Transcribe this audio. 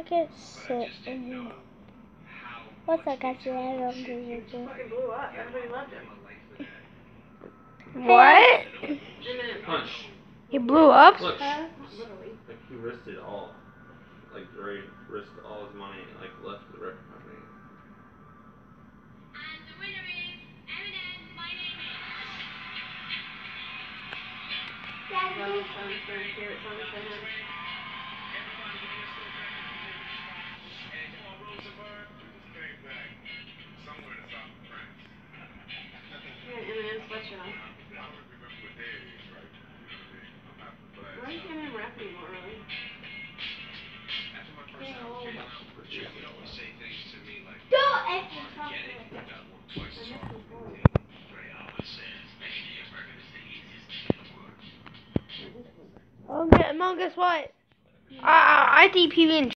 can't sit in here. What's that guy say? I don't do it. Fucking blew up. Everybody loved him. What? Punch. He blew up? Look. Literally. Like he risked it all. Like Ray risked all his money, like left the record company. And the winner is Eminem. My name is. Love songs for his favorite songs for him. He had Eminem sweatshirt on. Why does Eminem rap anymore, really? Among Us what? I think PB and